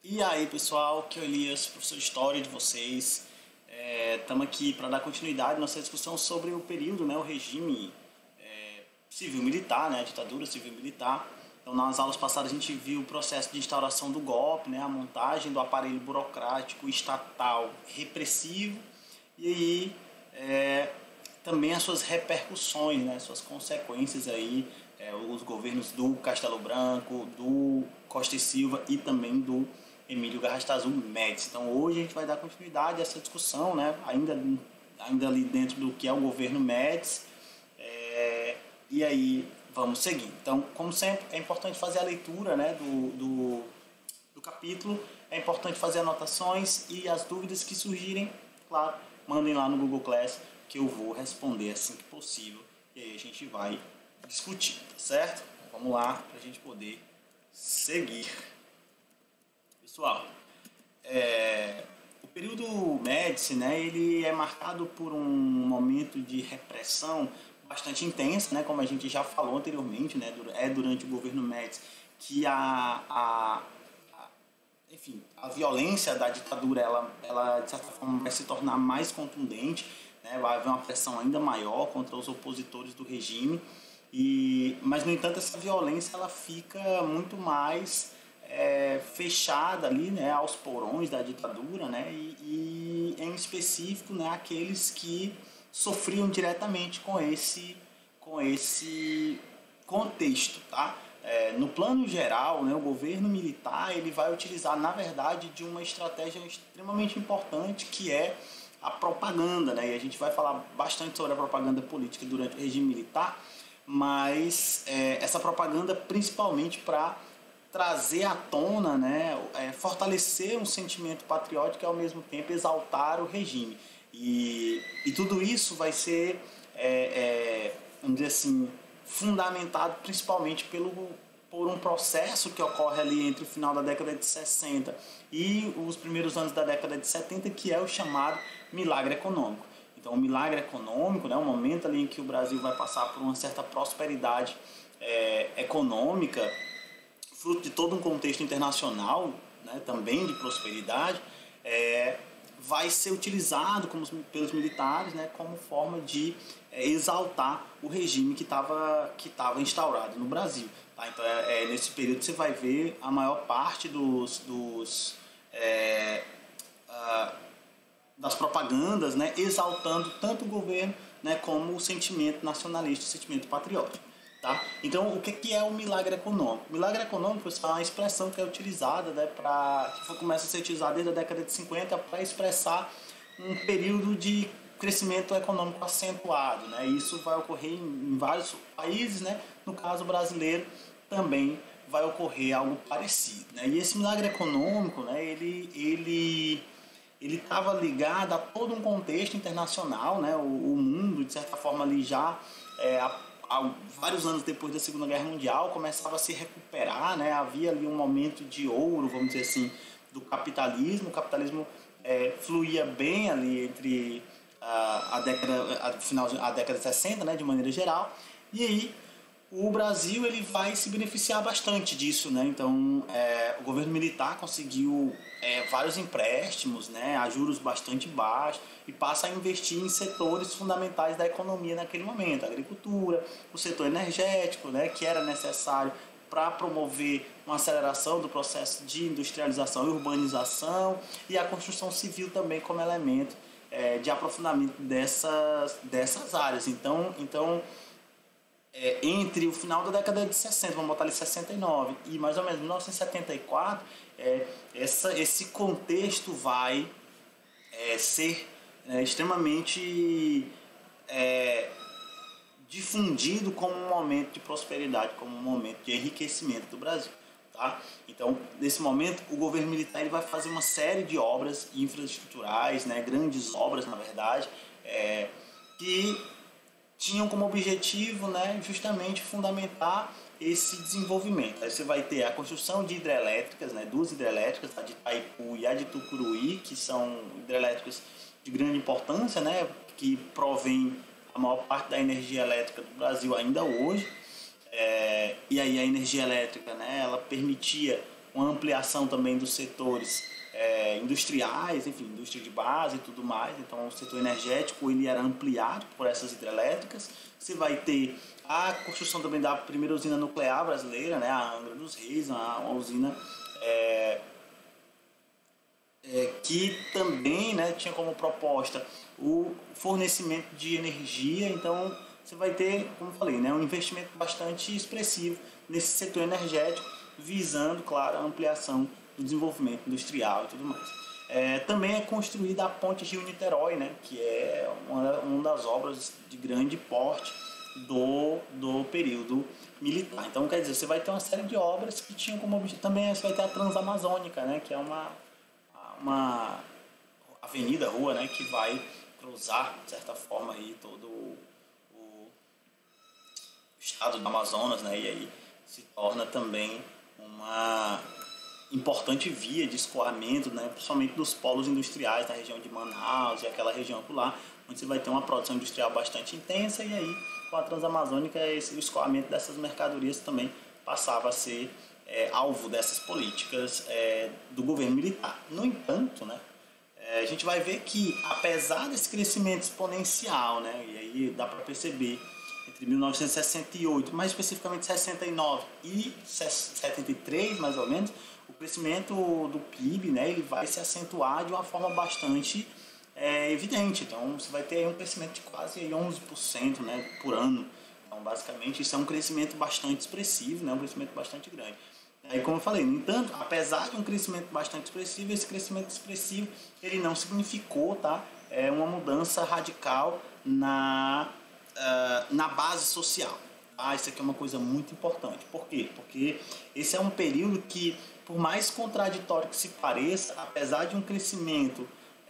E aí pessoal, aqui é o Elias, professor de História de vocês. Estamos aqui para dar continuidade à nossa discussão sobre o período, o regime civil-militar, a ditadura civil-militar. Então, nas aulas passadas a gente viu o processo de instauração do golpe, a montagem do aparelho burocrático estatal repressivo e aí também as suas repercussões, suas consequências aí, os governos do Castelo Branco, do Costa e Silva e também do Emílio Garrastazu Médici. Então hoje a gente vai dar continuidade a essa discussão, ainda ali dentro do que é o governo Médici, e aí vamos seguir. Então, como sempre, é importante fazer a leitura do capítulo, é importante fazer anotações e as dúvidas que surgirem, claro, mandem lá no Google Class que eu vou responder assim que possível e aí a gente vai discutir, tá certo? Então, vamos lá para a gente poder seguir. Pessoal, o período Médici, ele é marcado por um momento de repressão bastante intensa, como a gente já falou anteriormente, durante o governo Médici que enfim, a violência da ditadura ela de certa forma vai se tornar mais contundente, vai haver uma pressão ainda maior contra os opositores do regime, mas no entanto essa violência ela fica muito mais fechada ali, aos porões da ditadura, e em específico, aqueles que sofriam diretamente com esse contexto, tá? No plano geral, o governo militar ele vai utilizar, na verdade, de uma estratégia extremamente importante que é a propaganda, e a gente vai falar bastante sobre a propaganda política durante o regime militar, mas essa propaganda principalmente para trazer à tona, fortalecer um sentimento patriótico e ao mesmo tempo exaltar o regime. E tudo isso vai ser, vamos dizer assim, fundamentado principalmente por um processo que ocorre ali entre o final da década de 60 e os primeiros anos da década de 70, que é o chamado milagre econômico. Então, o milagre econômico, um momento ali em que o Brasil vai passar por uma certa prosperidade econômica, fruto de todo um contexto internacional, também de prosperidade, vai ser utilizado pelos militares como forma de exaltar o regime que estava instaurado no Brasil. Tá? Então, nesse período você vai ver a maior parte das propagandas exaltando tanto o governo como o sentimento nacionalista, o sentimento patriótico. Tá? Então, o que é o milagre econômico? O milagre econômico é uma expressão que é utilizada, que começa a ser utilizada desde a década de 50 para expressar um período de crescimento econômico acentuado. Isso vai ocorrer em vários países, no caso brasileiro também vai ocorrer algo parecido. E esse milagre econômico, ele estava ligado a todo um contexto internacional, o mundo, de certa forma, ali já vários anos depois da Segunda Guerra Mundial começava a se recuperar, havia ali um momento de ouro, vamos dizer assim, do capitalismo. O capitalismo fluía bem ali entre a década de 60, de maneira geral, e aí o Brasil ele vai se beneficiar bastante disso, Então, o governo militar conseguiu vários empréstimos, a juros bastante baixos, e passa a investir em setores fundamentais da economia naquele momento, a agricultura, o setor energético, que era necessário para promover uma aceleração do processo de industrialização e urbanização, e a construção civil também como elemento de aprofundamento dessas áreas. Então entre o final da década de 60, vamos botar ali 69, e mais ou menos 1974, esse contexto vai ser extremamente difundido como um momento de prosperidade, como um momento de enriquecimento do Brasil. Tá? Então, nesse momento, o governo militar ele vai fazer uma série de obras infraestruturais, grandes obras, na verdade, que tinham como objetivo justamente fundamentar esse desenvolvimento. Aí você vai ter a construção de hidrelétricas, duas hidrelétricas, a de Itaipu e a de Tucuruí, que são hidrelétricas de grande importância, que provém a maior parte da energia elétrica do Brasil ainda hoje. E aí a energia elétrica ela permitia uma ampliação também dos setores industriais, enfim, indústria de base e tudo mais. Então, o setor energético ele era ampliado por essas hidrelétricas. Você vai ter a construção também da primeira usina nuclear brasileira, né, a Angra dos Reis, uma usina que também, né, tinha como proposta o fornecimento de energia. Então, você vai ter, como eu falei, né, um investimento bastante expressivo nesse setor energético, visando, claro, a ampliação do desenvolvimento industrial e tudo mais. Também é construída a ponte Rio-Niterói, né, que é uma das obras de grande porte do período militar. Então, quer dizer, você vai ter uma série de obras que tinham como objetivo. Também você vai ter a Transamazônica, né, que é uma avenida, rua, né, que vai cruzar, de certa forma, aí, todo o estado do Amazonas, né, e aí se torna também uma importante via de escoamento, né, principalmente dos polos industriais da região de Manaus e aquela região por lá, onde você vai ter uma produção industrial bastante intensa, e aí com a Transamazônica o escoamento dessas mercadorias também passava a ser alvo dessas políticas do governo militar. No entanto, né, a gente vai ver que, apesar desse crescimento exponencial, né, e aí dá para perceber, entre 1968, mais especificamente 69 e 73, mais ou menos, o crescimento do PIB, né, ele vai se acentuar de uma forma bastante evidente. Então, você vai ter um crescimento de quase 11%, né, por ano. Então, basicamente, isso é um crescimento bastante expressivo, né, um crescimento bastante grande. Aí, como eu falei, no entanto, apesar de um crescimento bastante expressivo, esse crescimento expressivo ele não significou, tá, uma mudança radical na base social. Isso aqui é uma coisa muito importante. Por quê? Porque esse é um período que, por mais contraditório que se pareça, apesar de um crescimento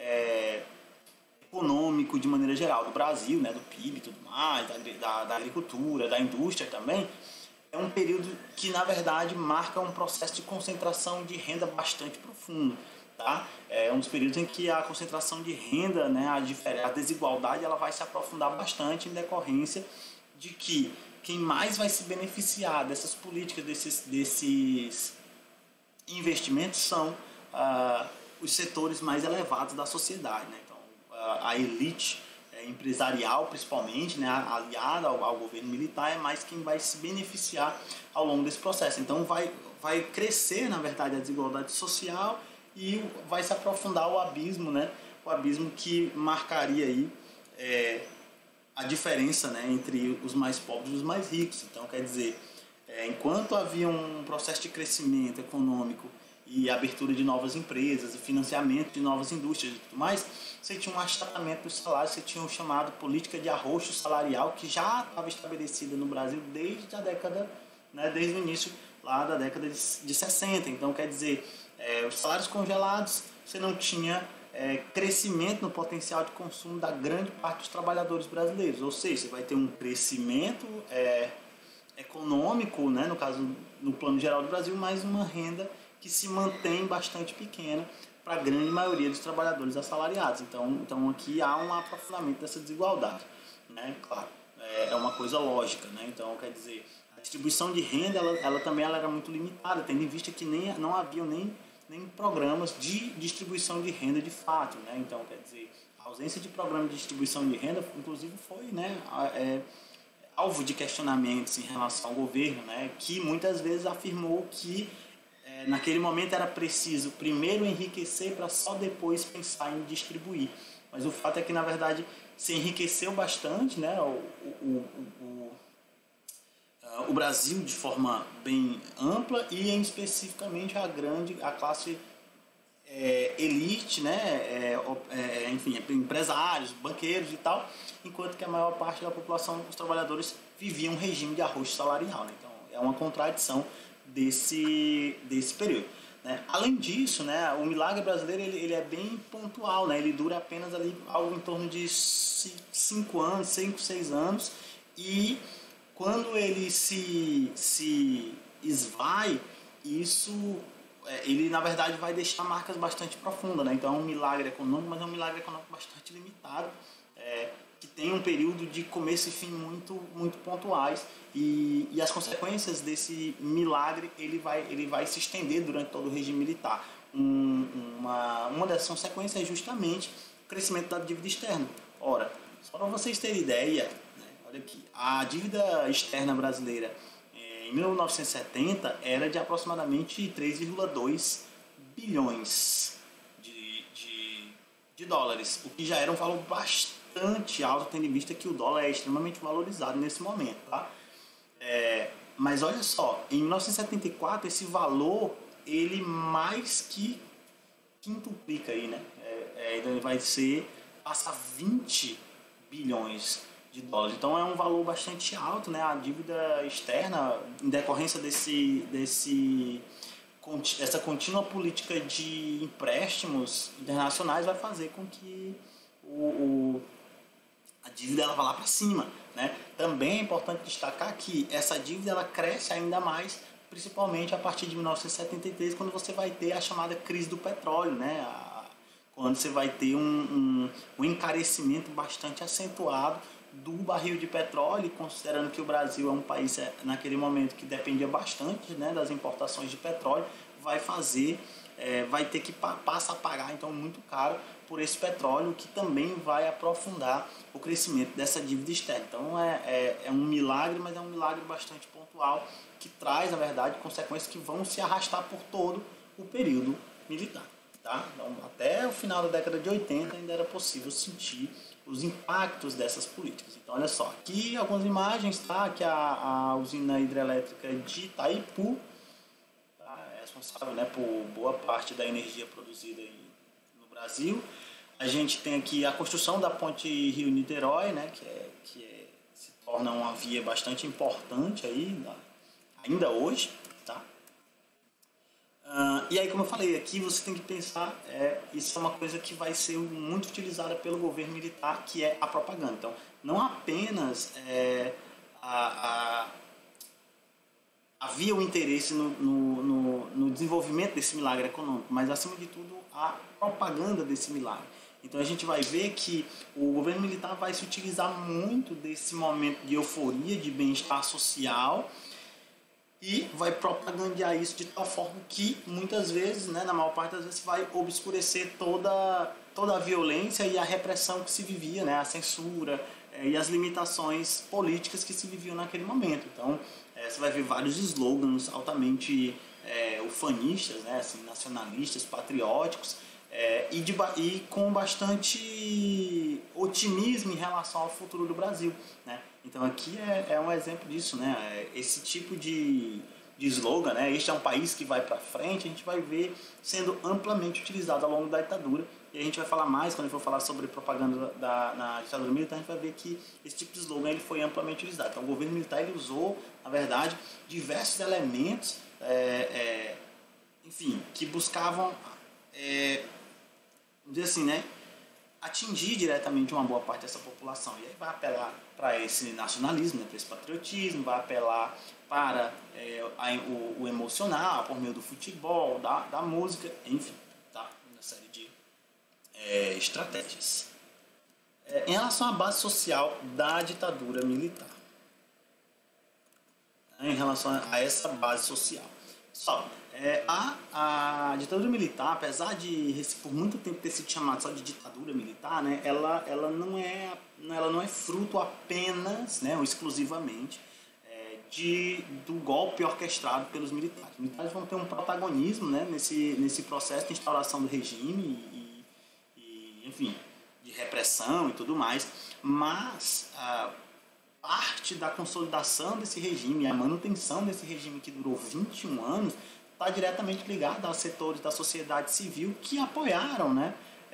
econômico de maneira geral do Brasil, né, do PIB e tudo mais, da agricultura, da indústria também, é um período que, na verdade, marca um processo de concentração de renda bastante profundo. Tá? É um dos períodos em que a concentração de renda, né, a desigualdade, ela vai se aprofundar bastante em decorrência de que quem mais vai se beneficiar dessas políticas, desses investimentos são os setores mais elevados da sociedade. Né? Então, a elite empresarial, principalmente, né, aliada ao governo militar, é mais quem vai se beneficiar ao longo desse processo. Então, vai crescer, na verdade, a desigualdade social e vai se aprofundar o abismo, né, o abismo que marcaria aí a diferença, né, entre os mais pobres e os mais ricos. Então, quer dizer, enquanto havia um processo de crescimento econômico e abertura de novas empresas, e financiamento de novas indústrias e tudo mais, você tinha um achatamento dos salários, você tinha o chamado política de arroxo salarial, que já estava estabelecida no Brasil desde a década, né, desde o início lá da década de 60. Então, quer dizer, os salários congelados, você não tinha crescimento no potencial de consumo da grande parte dos trabalhadores brasileiros. Ou seja, você vai ter um crescimento econômico, né, no caso, no plano geral do Brasil, mas uma renda que se mantém bastante pequena para a grande maioria dos trabalhadores assalariados. Então aqui há um aprofundamento dessa desigualdade. Né? Claro, é uma coisa lógica. Né? Então, quer dizer, a distribuição de renda ela também era muito limitada, tendo em vista que não havia nem programas de distribuição de renda de fato. Né? Então, quer dizer, a ausência de programa de distribuição de renda, inclusive, foi, né, alvo de questionamentos em relação ao governo, né, que muitas vezes afirmou que naquele momento era preciso primeiro enriquecer para só depois pensar em distribuir. Mas o fato é que, na verdade, se enriqueceu bastante, né, o Brasil de forma bem ampla e, especificamente, a classe elite, né, enfim, empresários, banqueiros e tal, enquanto que a maior parte da população, os trabalhadores, vivia um regime de arroxo salarial. Né? Então, é uma contradição desse período. Né? Além disso, né, o milagre brasileiro ele é bem pontual, né? Ele dura apenas ali algo em torno de 5 anos, 5, 6 anos, e quando ele se esvai, ele na verdade vai deixar marcas bastante profundas. Né? Então é um milagre econômico, mas é um milagre econômico bastante limitado, que tem um período de começo e fim muito pontuais, e as consequências desse milagre ele vai se estender durante todo o regime militar. Uma dessas consequências é justamente o crescimento da dívida externa. Ora, só para vocês terem ideia, né, olha aqui, a dívida externa brasileira em 1970 era de aproximadamente 3,2 bilhões de dólares, o que já era um valor bastante alto, tendo em vista que o dólar é extremamente valorizado nesse momento. Tá? Mas olha só, em 1974 esse valor ele mais que quintuplica aí, né? Ele vai passar 20 bilhões de dólares. Então é um valor bastante alto, né? A dívida externa, em decorrência essa contínua política de empréstimos internacionais, vai fazer com que a dívida ela vá lá para cima, né? Também é importante destacar que essa dívida ela cresce ainda mais, principalmente a partir de 1973, quando você vai ter a chamada crise do petróleo, né? Quando você vai ter um encarecimento bastante acentuado do barril de petróleo, considerando que o Brasil é um país naquele momento que dependia bastante, né, das importações de petróleo, vai ter que passar a pagar então muito caro por esse petróleo, que também vai aprofundar o crescimento dessa dívida externa. Então é um milagre, mas é um milagre bastante pontual, que traz, na verdade, consequências que vão se arrastar por todo o período militar. Tá? Então, até o final da década de 80 ainda era possível sentir os impactos dessas políticas. Então, olha só, aqui algumas imagens, tá? Aqui a usina hidrelétrica de Itaipu, tá? É responsável, né, por boa parte da energia produzida no Brasil. A gente tem aqui a construção da ponte Rio-Niterói, né, que se torna uma via bastante importante aí, ainda hoje. Tá? E aí, como eu falei, aqui você tem que pensar, isso é uma coisa que vai ser muito utilizada pelo governo militar, que é a propaganda. Então, não apenas havia o interesse no desenvolvimento desse milagre econômico, mas, acima de tudo, a propaganda desse milagre. Então, a gente vai ver que o governo militar vai se utilizar muito desse momento de euforia, de bem-estar social, e vai propagandear isso de tal forma que muitas vezes, né, na maior parte das vezes, vai obscurecer toda a violência e a repressão que se vivia, né, a censura e as limitações políticas que se viviam naquele momento. Então, você vai ver vários slogans altamente ufanistas, né, assim, nacionalistas, patrióticos, e com bastante otimismo em relação ao futuro do Brasil, né? Então aqui é um exemplo disso, né? Esse tipo de slogan, né? Este é um país que vai para frente, a gente vai ver sendo amplamente utilizado ao longo da ditadura, e a gente vai falar mais quando a gente for falar sobre propaganda na ditadura militar. A gente vai ver que esse tipo de slogan ele foi amplamente utilizado. Então o governo militar ele usou, na verdade, diversos elementos, enfim, que buscavam vamos dizer assim, né, atingir diretamente uma boa parte dessa população. E aí vai apelar para esse nacionalismo, né, para esse patriotismo, vai apelar para o emocional, por meio do futebol, da música, enfim, tá? Uma série de estratégias. Em relação à base social da ditadura militar, né, em relação a essa base social. Só, a ditadura militar, apesar de por muito tempo ter sido chamada só de ditadura militar, né, ela não é fruto apenas, né, ou exclusivamente, do golpe orquestrado pelos militares. Os militares vão ter um protagonismo, né, nesse processo de instauração do regime e enfim, de repressão e tudo mais, mas parte da consolidação desse regime, a manutenção desse regime que durou 21 anos, está diretamente ligada a setores da sociedade civil que apoiaram, né,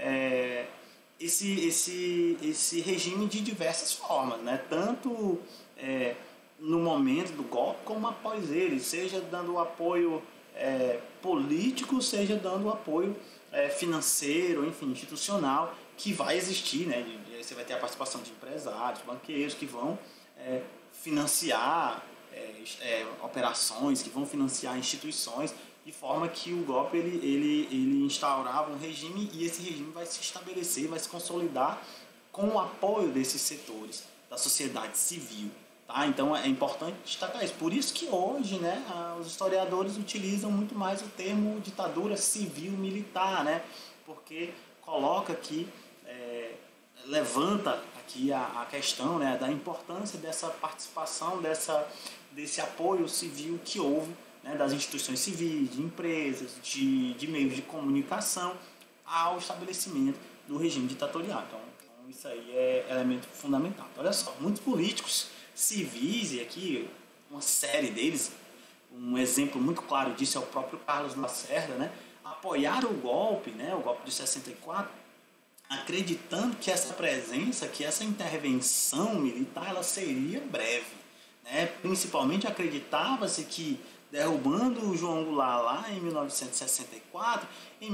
esse regime de diversas formas, né, tanto no momento do golpe como após ele, seja dando apoio político, seja dando apoio financeiro, enfim, institucional, que vai existir, né? Você vai ter a participação de empresários, banqueiros que vão financiar operações, que vão financiar instituições, de forma que o golpe ele instaurava um regime, e esse regime vai se estabelecer, vai se consolidar com o apoio desses setores da sociedade civil. Tá? Então é importante destacar isso. Por isso que hoje, né, os historiadores utilizam muito mais o termo ditadura civil-militar, né? Porque coloca aqui, levanta aqui a questão, né, da importância dessa participação, desse apoio civil que houve, né, das instituições civis, de empresas, de meios de comunicação ao estabelecimento do regime ditatorial. Então isso aí é elemento fundamental. Olha só, muitos políticos civis, e aqui uma série deles, um exemplo muito claro disso é o próprio Carlos Lacerda, né, apoiaram o golpe de 64, acreditando que essa presença, que essa intervenção militar, ela seria breve. Né? Principalmente acreditava-se que, derrubando o João Goulart lá em 1964, em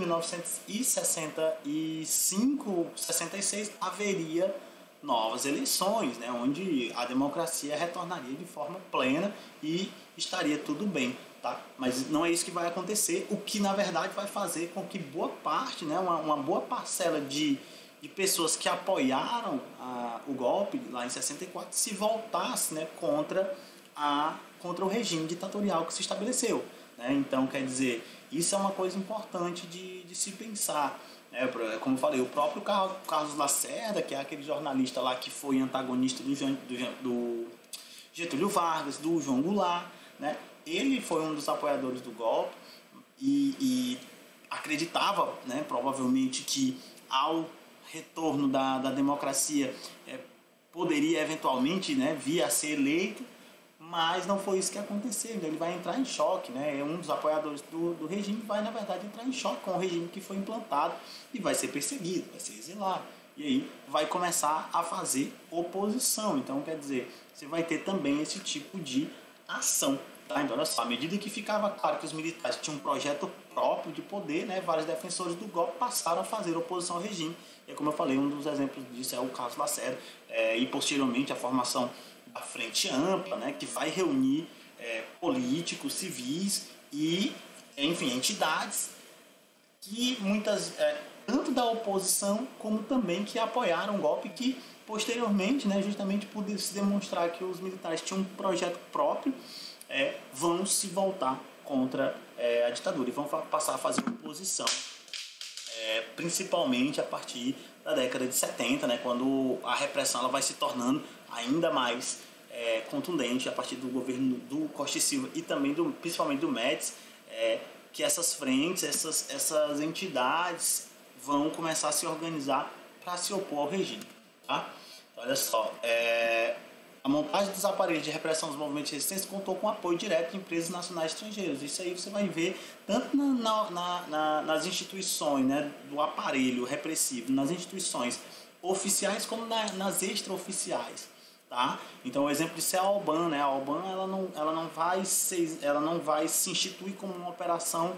1965, 66, haveria novas eleições, né? Onde a democracia retornaria de forma plena e estaria tudo bem. Tá? Mas não é isso que vai acontecer, o que na verdade vai fazer com que boa parte, né, uma boa parcela de pessoas que apoiaram o golpe lá em 64 se voltasse, né, contra o regime ditatorial que se estabeleceu. Né? Então, quer dizer, isso é uma coisa importante de se pensar. Né? Como eu falei, o próprio Carlos Lacerda, que é aquele jornalista lá que foi antagonista do Getúlio Vargas, do João Goulart, né? Ele foi um dos apoiadores do golpe e acreditava, né, provavelmente, que ao retorno da democracia poderia eventualmente, né, vir a ser eleito, mas não foi isso que aconteceu. Ele vai entrar em choque, né? Um dos apoiadores do regime vai, na verdade, entrar em choque com o regime que foi implantado e vai ser perseguido, vai ser exilado. E aí vai começar a fazer oposição. Então, quer dizer, você vai ter também esse tipo de ação. Tá? Então, olha só, à medida que ficava claro que os militares tinham um projeto próprio de poder, né, vários defensores do golpe passaram a fazer oposição ao regime. E como eu falei, um dos exemplos disso é o Carlos Lacerda, e posteriormente a formação da Frente Ampla, né, que vai reunir políticos, civis e, enfim, entidades que muitas, tanto da oposição como também que apoiaram o golpe, que posteriormente, né, justamente por se demonstrar que os militares tinham um projeto próprio, vão se voltar contra a ditadura e vão passar a fazer oposição, principalmente a partir da década de 70, né, quando a repressão ela vai se tornando ainda mais contundente a partir do governo do Costa e Silva e também principalmente do Médici, que essas frentes, essas entidades vão começar a se organizar para se opor ao regime. Tá? Então, olha só, a montagem dos aparelhos de repressão dos movimentos de resistência contou com apoio direto de empresas nacionais e estrangeiras. Isso aí você vai ver tanto nas instituições, né, do aparelho repressivo, nas instituições oficiais como nas extraoficiais. Tá? Então o exemplo disso é a Alban, né? A Alban ela não vai se instituir como uma operação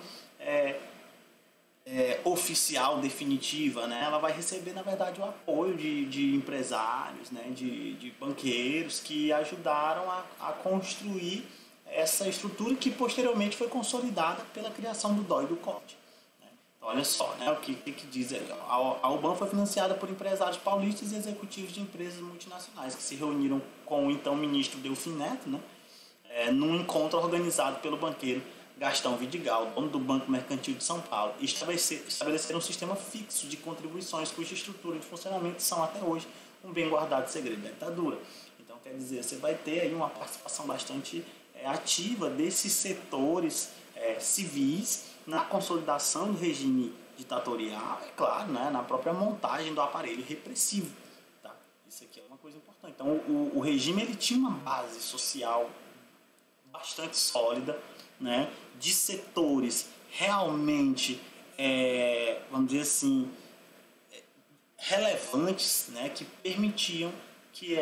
oficial, definitiva, né? Ela vai receber, na verdade, o apoio de empresários, né? de banqueiros que ajudaram a construir essa estrutura que posteriormente foi consolidada pela criação do DOI e do COD. Né? Então, olha só, né? o que diz aí. A UBAN foi financiada por empresários paulistas e executivos de empresas multinacionais que se reuniram com o então ministro Delfim Neto, né? Num encontro organizado pelo banqueiro Gastão Vidigal, dono do Banco Mercantil de São Paulo, e estabeleceram um sistema fixo de contribuições cuja estrutura de funcionamento são até hoje um bem guardado segredo da ditadura. Então, quer dizer, você vai ter aí uma participação bastante ativa desses setores civis na consolidação do regime ditatorial, é claro, né, na própria montagem do aparelho repressivo. Tá? Isso aqui é uma coisa importante. Então, o regime ele tinha uma base social bastante sólida, né, de setores realmente, vamos dizer assim, relevantes, né, que permitiam que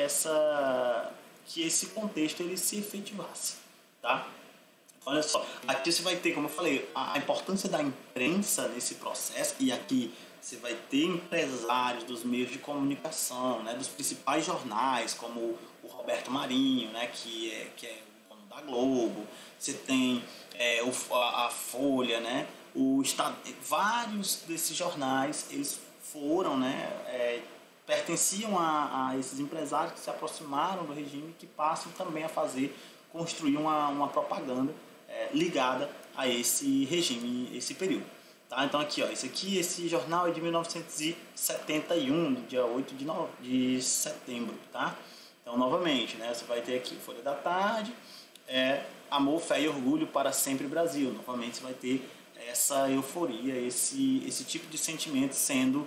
esse contexto ele se efetivasse. Tá? Olha só, aqui você vai ter, como eu falei, a importância da imprensa nesse processo, e aqui você vai ter empresários dos meios de comunicação, né, dos principais jornais, como o Roberto Marinho, né, que é o dono da Globo. Você tem a Folha, né, vários desses jornais, eles foram, né, pertenciam a esses empresários que se aproximaram do regime, que passam também a construir uma propaganda ligada a esse regime, esse período. Tá? Então aqui, ó, esse jornal é de 1971, do dia 8 de setembro. Tá? Então, novamente, né, você vai ter aqui Folha da Tarde, Amor, Fé e Orgulho para Sempre Brasil. Novamente você vai ter essa euforia, esse tipo de sentimento sendo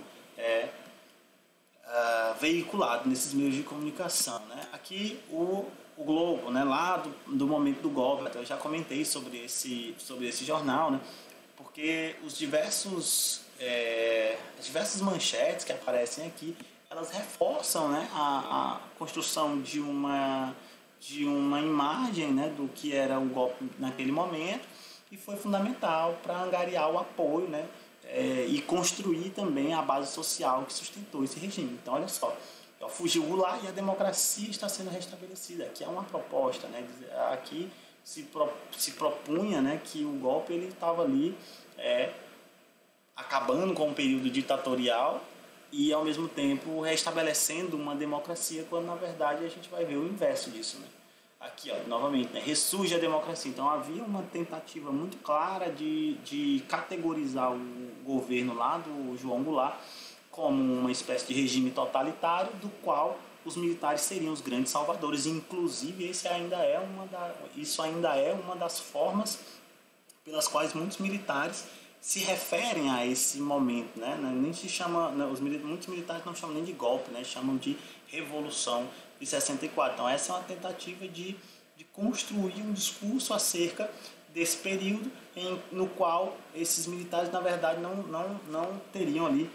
veiculado nesses meios de comunicação. Né? Aqui o Globo, né, lá do momento do golpe, eu já comentei sobre esse jornal, né, porque as diversas manchetes que aparecem aqui, elas reforçam, né, a construção de uma imagem, né, do que era o golpe naquele momento, e foi fundamental para angariar o apoio, né, e construir também a base social que sustentou esse regime. Então, olha só, fugiu o Goulart e a democracia está sendo restabelecida. Aqui é uma proposta, né? Aqui se propunha, né, que o golpe ele estava ali acabando com o período ditatorial e ao mesmo tempo restabelecendo uma democracia, quando na verdade a gente vai ver o inverso disso, né? Aqui, ó, novamente, né, ressurge a democracia. Então havia uma tentativa muito clara de categorizar o governo lá do João Goulart como uma espécie de regime totalitário, do qual os militares seriam os grandes salvadores. Inclusive, isso ainda é uma das formas pelas quais muitos militares se referem a esse momento, né? Nem se chama, muitos militares não chamam nem de golpe, né? Chamam de Revolução de 64. Então, essa é uma tentativa de construir um discurso acerca desse período no qual esses militares, na verdade, não teriam ali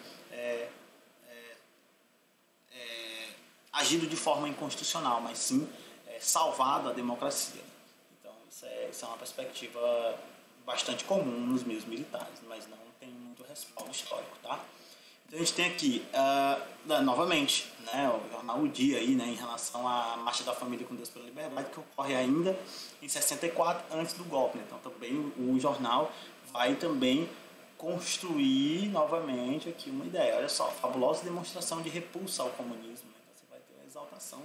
agido de forma inconstitucional, mas sim salvado a democracia. Então, isso é uma perspectiva bastante comum nos meios militares, mas não tem muito respaldo histórico, tá? Então, a gente tem aqui, novamente, né, o jornal O Dia, aí, né, em relação à Marcha da Família com Deus pela Liberdade, que ocorre ainda em 64, antes do golpe. Né? Então, também o jornal vai também construir novamente aqui uma ideia. Olha só, fabulosa demonstração de repulsa ao comunismo. Né? Então, você vai ter a exaltação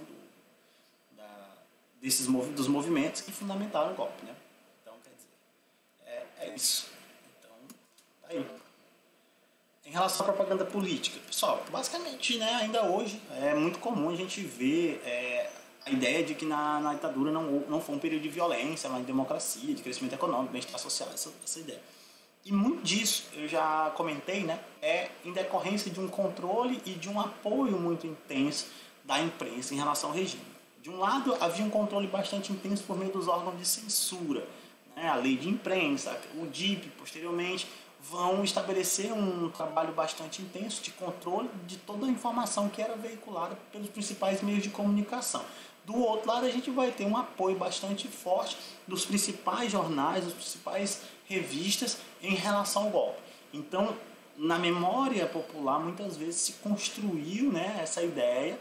dos movimentos que fundamentaram o golpe. Né? Então, quer dizer, é isso. Então, tá aí. Em relação à propaganda política, pessoal, basicamente, né, ainda hoje é muito comum a gente ver a ideia de que na ditadura não foi um período de violência, mas de democracia, de crescimento econômico, bem-estar social, essa ideia. E muito disso, eu já comentei, né, é em decorrência de um controle e de um apoio muito intenso da imprensa em relação ao regime. De um lado, havia um controle bastante intenso por meio dos órgãos de censura, né, a lei de imprensa, o DIP, posteriormente, vão estabelecer um trabalho bastante intenso de controle de toda a informação que era veiculada pelos principais meios de comunicação. Do outro lado, a gente vai ter um apoio bastante forte dos principais jornais, das principais revistas em relação ao golpe. Então, na memória popular, muitas vezes se construiu, né, essa ideia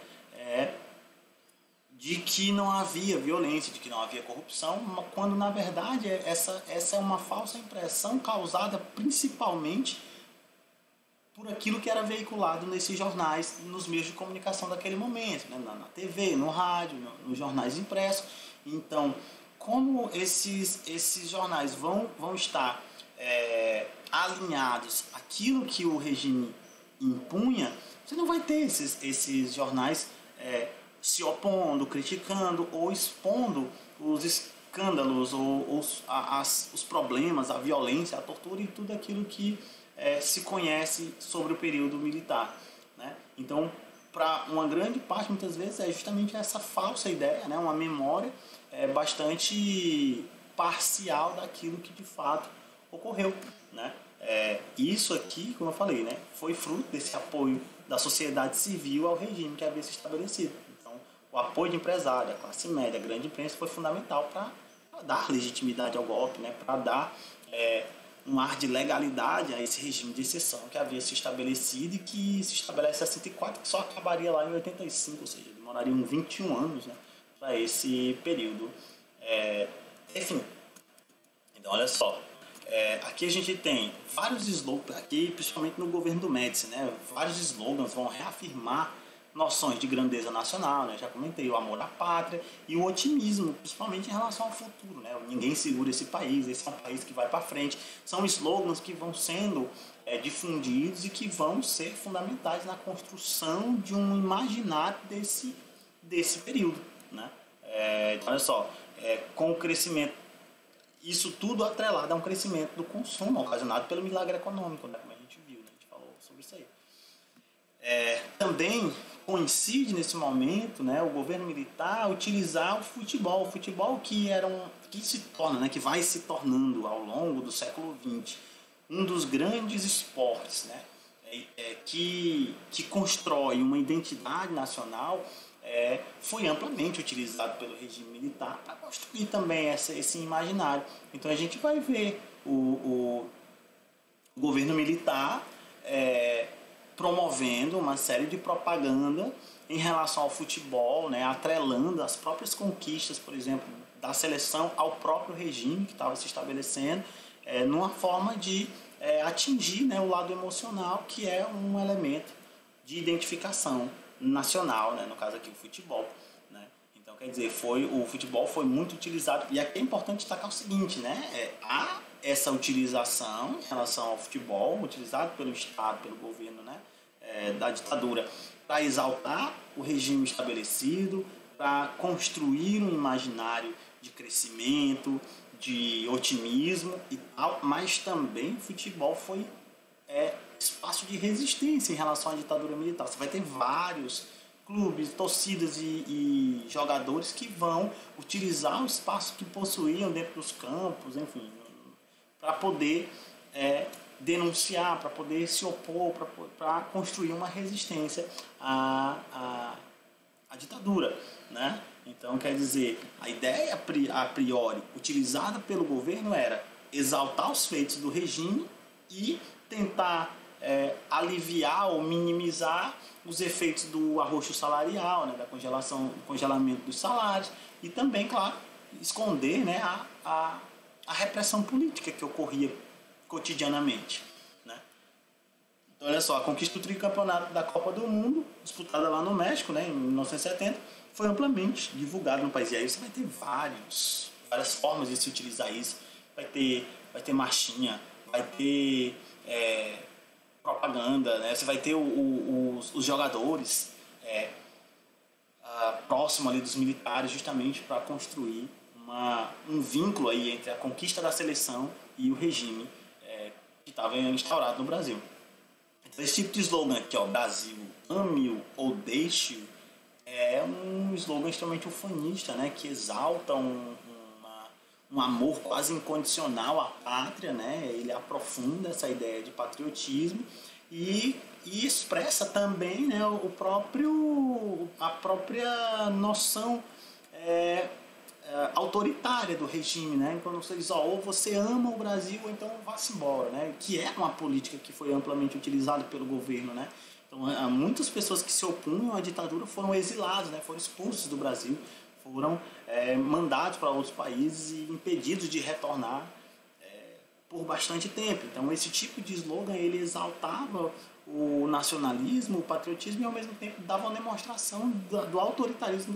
de que não havia violência, de que não havia corrupção, quando na verdade essa é uma falsa impressão causada principalmente por aquilo que era veiculado nesses jornais, nos meios de comunicação daquele momento, né? Na TV, no rádio, nos jornais impressos. Então, como esses jornais vão estar alinhados àquilo que o regime impunha, você não vai ter esses jornais se opondo, criticando ou expondo os escândalos ou os problemas, a violência, a tortura e tudo aquilo que se conhece sobre o período militar. Né? Então, para uma grande parte, muitas vezes, é justamente essa falsa ideia, né? Uma memória bastante parcial daquilo que de fato ocorreu. Né? Isso aqui, como eu falei, né, foi fruto desse apoio da sociedade civil ao regime que havia se estabelecido. O apoio de empresário, a classe média, a grande imprensa foi fundamental para dar legitimidade ao golpe, né? Para dar um ar de legalidade a esse regime de exceção que havia se estabelecido e que se estabelece em 64, que só acabaria lá em 85, ou seja, demorariam 21 anos, né, para esse período. Enfim, então olha só, aqui a gente tem vários slogans, aqui principalmente no governo do Médici, né? Vários slogans vão reafirmar noções de grandeza nacional, né? Já comentei, o amor à pátria e o otimismo, principalmente em relação ao futuro, né? Ninguém segura esse é um país que vai para frente. São slogans que vão sendo difundidos e que vão ser fundamentais na construção de um imaginário desse período, né? Então, olha só, com o crescimento, isso tudo atrelado a um crescimento do consumo ocasionado pelo milagre econômico, né? Como a gente viu, né? A gente falou sobre isso aí. Também coincide nesse momento, né, o governo militar utilizar o futebol que se torna, né, que vai se tornando ao longo do século XX um dos grandes esportes, né, que constrói uma identidade nacional. Foi amplamente utilizado pelo regime militar para construir também esse imaginário. Então a gente vai ver o governo militar promovendo uma série de propaganda em relação ao futebol, né, atrelando as próprias conquistas, por exemplo, da seleção ao próprio regime que estava se estabelecendo, numa forma de atingir, né, o lado emocional, que é um elemento de identificação nacional, né, no caso aqui o futebol, né? Então, quer dizer, o futebol foi muito utilizado, e aqui é importante destacar o seguinte, né, há essa utilização em relação ao futebol, utilizado pelo Estado, pelo governo, né, da ditadura, para exaltar o regime estabelecido, para construir um imaginário de crescimento, de otimismo e tal, mas também o futebol foi espaço de resistência em relação à ditadura militar. Você vai ter vários clubes, torcidas e jogadores que vão utilizar o espaço que possuíam dentro dos campos, enfim, para poder denunciar, para poder se opor, para construir uma resistência à ditadura, né? Então, quer dizer, a ideia a priori utilizada pelo governo era exaltar os feitos do regime e tentar aliviar ou minimizar os efeitos do arroxo salarial, né, da congelamento dos salários, e também, claro, esconder, né, a repressão política que ocorria cotidianamente, né? Então, olha só, a conquista do tricampeonato da Copa do Mundo, disputada lá no México, né, em 1970, foi amplamente divulgada no país. E aí você vai ter várias formas de se utilizar isso. Vai ter marchinha, vai ter propaganda, né? Você vai ter os jogadores próximo ali dos militares, justamente para construir um vínculo aí entre a conquista da seleção e o regime que estava instaurado no Brasil. Então, esse tipo de slogan aqui, ó, Brasil, ame-o ou deixe-o, é um slogan extremamente ufanista, né, que exalta um amor quase incondicional à pátria, né? Ele aprofunda essa ideia de patriotismo e expressa também, né, a própria noção autoritária do regime, né? Quando você diz, ou você ama o Brasil ou então vá-se embora, né? Que é uma política que foi amplamente utilizada pelo governo, né? Então, muitas pessoas que se opunham à ditadura foram exiladas, né? Foram expulsos do Brasil, foram mandados para outros países e impedidos de retornar por bastante tempo. Então, esse tipo de slogan, ele exaltava o nacionalismo, o patriotismo e, ao mesmo tempo, dava uma demonstração do autoritarismo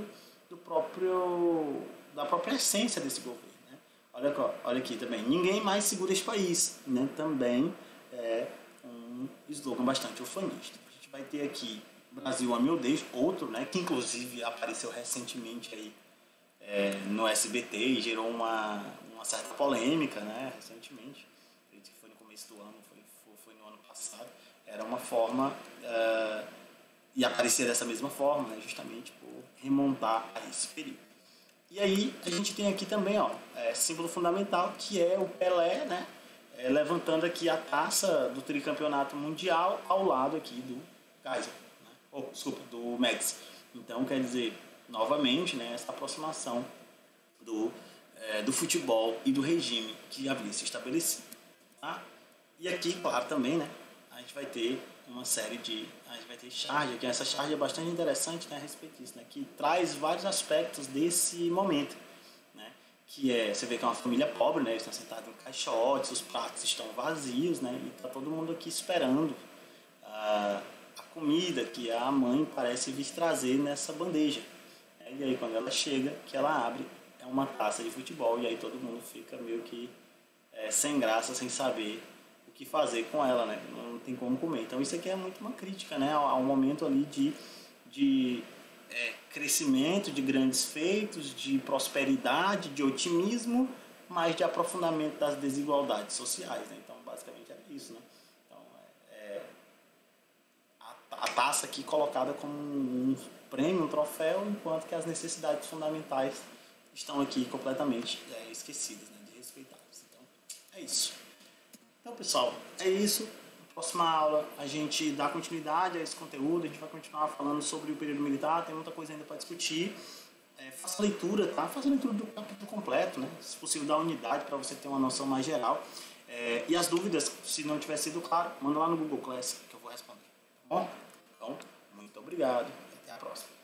da própria essência desse governo, né? Olha aqui também, ninguém mais segura esse país, né? Também é um slogan bastante ufanista. A gente vai ter aqui Brasil, ame ou deixe, outro, né, que inclusive apareceu recentemente aí no SBT e gerou uma certa polêmica, né, recentemente, foi no começo do ano, foi no ano passado. Era uma forma e aparecer dessa mesma forma, né, justamente por remontar a esse período. E aí a gente tem aqui também, ó, símbolo fundamental, que é o Pelé, né, levantando aqui a taça do tricampeonato mundial ao lado aqui do Kaiser, né, do Médici. Então, quer dizer, novamente, né, essa aproximação do futebol e do regime que havia se estabelecido, tá? E aqui, claro, também, né, a gente vai ter uma série a gente vai ter charge, que essa charge é bastante interessante, né, a respeito disso, né, que traz vários aspectos desse momento, né, que você vê que é uma família pobre, né, eles estão sentados em caixotes, os pratos estão vazios, né, e está todo mundo aqui esperando a comida que a mãe parece vir trazer nessa bandeja. E aí quando ela chega, que ela abre, é uma taça de futebol, e aí todo mundo fica meio que sem graça, sem saber o que fazer com ela, né? Não tem como comer. Então isso aqui é muito uma crítica, né? Ao momento ali de crescimento, de grandes feitos, de prosperidade, de otimismo, mas de aprofundamento das desigualdades sociais, né? Então basicamente era isso, né? Então, a taça aqui colocada como um prêmio, um troféu, enquanto que as necessidades fundamentais estão aqui completamente esquecidas, né, desrespeitadas. Então, é isso. Então, pessoal, é isso. Na próxima aula a gente dá continuidade a esse conteúdo, a gente vai continuar falando sobre o período militar, tem muita coisa ainda para discutir. Faça leitura, tá? Faça leitura do capítulo completo, né? Se possível, da unidade, para você ter uma noção mais geral. E as dúvidas, se não tiver sido claro, manda lá no Google Class que eu vou responder. Tá bom? Então, muito obrigado e até a próxima.